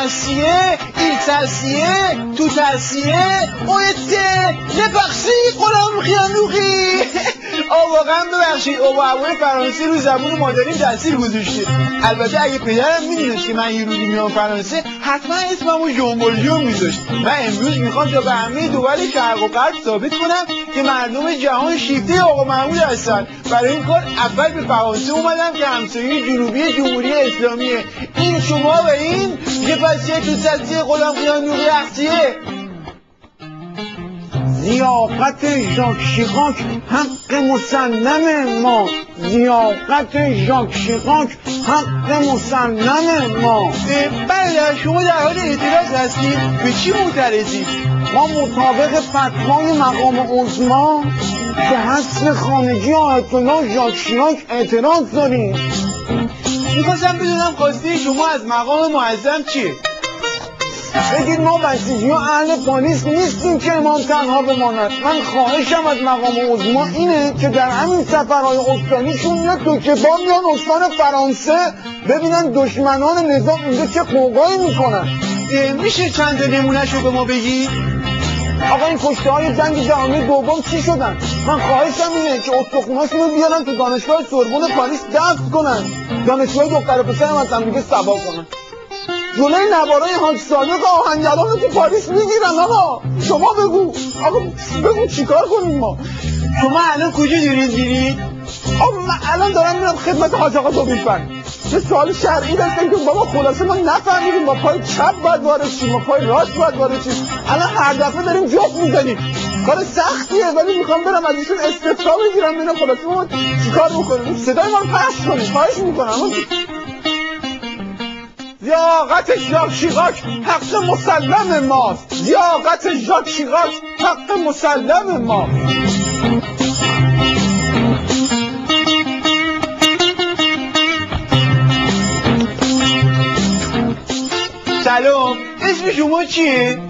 il s'assied, tout assied, on était les partis qu'on a nourri. واقعا ببخشید اوباوی فرانسه رو زبون مادریم تاثیر گذاشته. البته اگه پدرم میدونست که من یه روزی میام فرانسه حتما اسممو ژامبولژون میذاشت. من امروز میخوام تا به همه دول شرق و غرب ثابت کنم که مردم جهان شیفته آقا محمود هستن. برای این کار اول به فرانسه اومدم که همسایه جنوبی جمهوری اسلامیه. این شما و این یه پسیه تو سطحی غلام قیانوقی اختیه. ضیافت ژاک شیراک حق مسلم ما، ضیافت ژاک شیراک حق مسلم ما. بله شما در حال اعتراض هستید. به چی معترضید؟ ما مطابق فتوای مقام عظما به حذف خانگی آیت الله ژاک شیراک اعتراض داریم. میخواستم بدونم خواسته شما از مقام معظم چیه؟ بگید ما بسیجی و اهل پاریس نیستیم که امام تنها بماند. من خواهشم از مقام عظما اینه که در همین سفرهای استانیشون یا توکبان یا استان فرانسه ببینن دشمنان نظام اینجا چه قوقایی میکنن. میشه چند نمونهش رو به ما بگی؟ آقا این کشته های جنگ جهانی دوم چی شدن؟ من خواهشم اینه که استخوناشون رو بیارن تو دانشگاه سوربن پاریس دفن کنن. دانشگاه دختر پسر هم از هم دیگه سبا کنن. جلوی نوارای حاج صادق آهنگران رو تو پاریس میگیرن. آقا شما بگو، آقا بگو چیکار کنیم ما؟ شما الان کجا دارید میرید؟ آقا من الان دارم میرم خدمت حاج آقا دوبیلفن. یه سوال شرعی داشتم که بابا خلاصه ما نفهمیدیم با پای چپ باید وارد شیم با پای راست باید وارد شیم. الان هر دفعه داریم جفت میزنیم. کار سختیه ولی میخوام برم از ایشون استفسار بگیرم ببینم خلاصه ما چیکار بکنیم. صدای ما رو پخش کنیم. خواهش میکنم. لیاقت ژاک شیراک حق مسلم ماست. لیاقت ژاک شیراک حق مسلم ماست. سلام، اسم شما چیه؟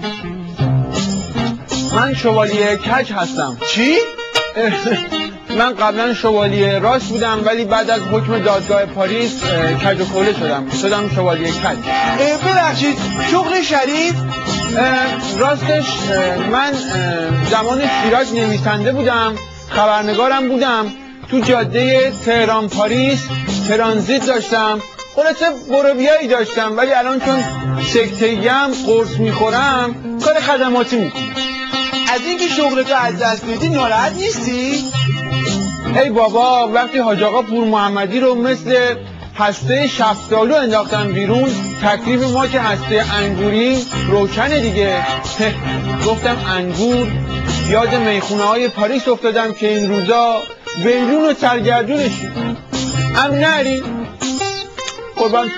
من شوالیه کج هستم. چی؟ من قبلا شوالیه راست بودم ولی بعد از حکم دادگاه پاریس کج و کوله شدم شوالیه کج. ببخشید شغل شریف؟ راستش من زمان شیراز نویسنده بودم، خبرنگارم بودم، تو جاده تهران پاریس ترانزیت داشتم، خلاصه بروبیایی داشتم ولی الان چون سکته‌ایم قرص میخورم کار خدماتی میکنم. از اینکه شغلتو از دست بدی ناراحت نیستی؟ ای بابا وقتی حاج آقا پور محمدی رو مثل هسته شفتالو انداختن بیرون تکلیف ما که هسته انگوری روشنه دیگه. گفتم انگور یاد میخونه های پاریس افتادم که این روزا ویلون و سرگردونشی. نری قربان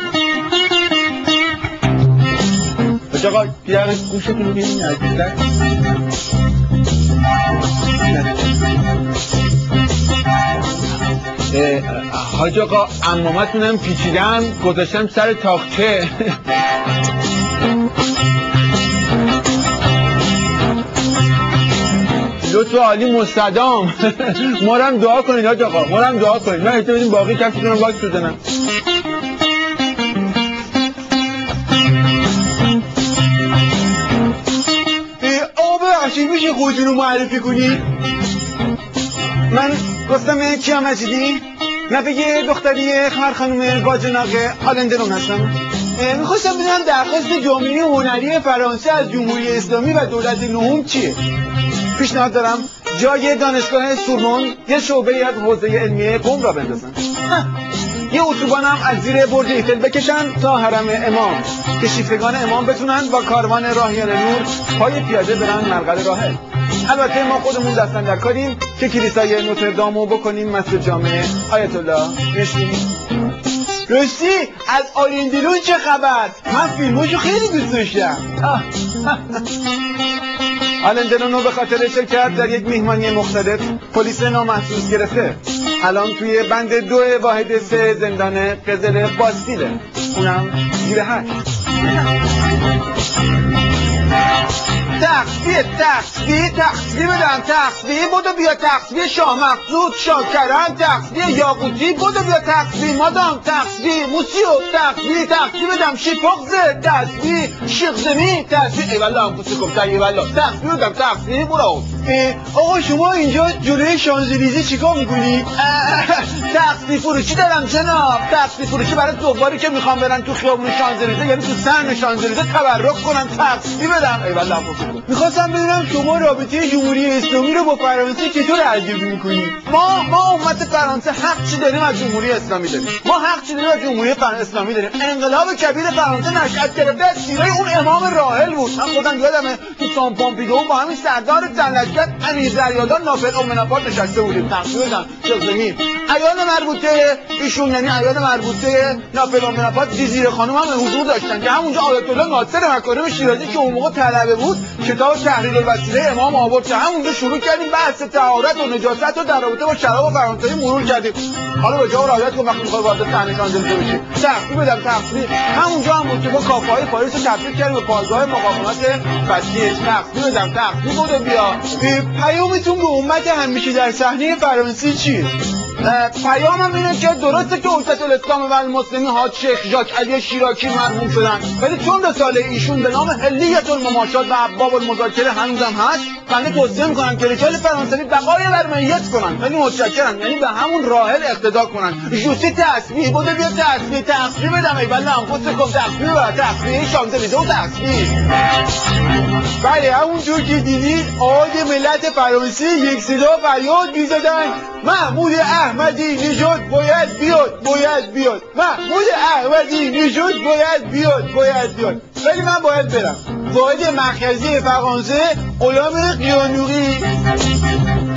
حاج آقا یه گوشتون رو بیرین عزیزتر. حاج آقا عمامتونم پیچیدم گذاشتم سر تاقچه. لطف عالی مستدام. ما رو هم دعا کنید حاج آقا، ما رو هم دعا کنید. من احتمال بدیم باقی کفتون رو واکس بزنم. میشه خودتون رو معرفی کنید؟ من رستم کیام مجیدی، نوه دختری خمر خانم باجناق آلندرون هستم. میخواستم بدونم درخواست جامعه هنری فرانسه از جمهوری اسلامی و دولت نهم چیه؟ پیشنهاد دارم جای دانشگاه سوربن یه شعبه از حوزه علمیه قم را بندازن. یه اتوبان هم از زیر برج ایفل بکشن تا حرم امام که شیفتگان امام بتونن با کاروان راهیان نور پای پیاده برن مرقد راهل. البته ما خودمون دستن در کاریم که کلیسای نوتردامو بکنیم مسجد جامع آیت الله نشینیم. راستی از آلندرون چه خبر؟ من فیلماشو خیلی دوست داشتم. آلندرون رو به خاطر شرکت در یک میهمانی مختلف پلیس نامحسوس گرفته. الان توی بند 2 واحد 3 زندان قزل باستیله، اونم زیر 8. تقصی بدم تقصی بودو بیا تقصی شاه مقصود شاکران تقصی یاقوتی بودو بیا تقصی مادام تقصی موسیو تقصی بدم شیپوغزه تقصی شیخزمی تقصی ایوالا هم پوسی کمتر ایوالا تقصی بدم تقصی برو. آقا شما اینجا جلوی شانزلیزه چیکار میکنی؟ تقصی فروشی دارم جناب. تقصی فروشی برای دوباری که میخوام برن تو خیابون شانزلیزه یعنی تو سن شانزلیزه تبرک کنن تقصی بدم ایوالا هم پوسی کن. میخواستم بدونم شما رابطه جمهوری اسلامی رو با فرانسه چطور ارزیابی میکنی؟ ما امت فرانسه حق چی داریم از جمهوری اسلامی داریم. ما حق چی داریم از جمهوری اسلامی داریم. انقلاب کبیر فرانسه نشأت گرفته از سیره اون امام راحل بود. من خودم یادمه تو سان پومپیدو با همین سردار زنلشکر امیر دریادار ناپل اومناپارت نشسته بودیم. تقصیر بدم شیخزمی. ایال مربوطه ایشون یعنی ایال مربوطه ناپل اومناپارت جزیره خانم هم حضور داشتن که همونجا آیت الله ناصر مکارم شیرازی که اون موقع طلبه بود کتاب تحریر الوسیله امام آورد که همونجا شروع کردیم بحث طهارت و نجاست رو در رابطه با شراب فرانسوی مرور کردیم. حالا به جا رعایت کن وقتی می‌خوای وارد صحنه شانزلیزه بشی. تقصیر بدم تقصیر همونجا هم بود که با کافه‌های پاریس رو تبدیل کردیم به پایگاه مقاومت فسیح. تقصیر بدم تقصیر بوده بیا. پیامتون به امت همیشه در صحنه فرانسه چیه؟ پیامم اینه که درسته که امت الاسلام و المسلمین حاج شیخ ژاک علی شیراکی مرحوم شدن ولی چون رساله ایشون به نام حلیت المماشات و ابواب المذاکره هنوزم هست بنده توصیه میکنم که رجال فرانسوی بقای بر میت کنن ولی متشکرم یعنی به همون راحل اقتدا کنن. جوسی تسبیح بوده بیا تسبیح بدم ای بله انفس کن تسبیح و تسبیح شانزلیزه و تسبیح. بله همونجور که دیدید آقای ملت فرانسه یک صدا فریاد میزدن محمود احمدی نژاد باید بیاد محمود احمدی نژاد باید بیاد ولی من باید برم. واحد مرکزی فرانسه غلام قیانوری.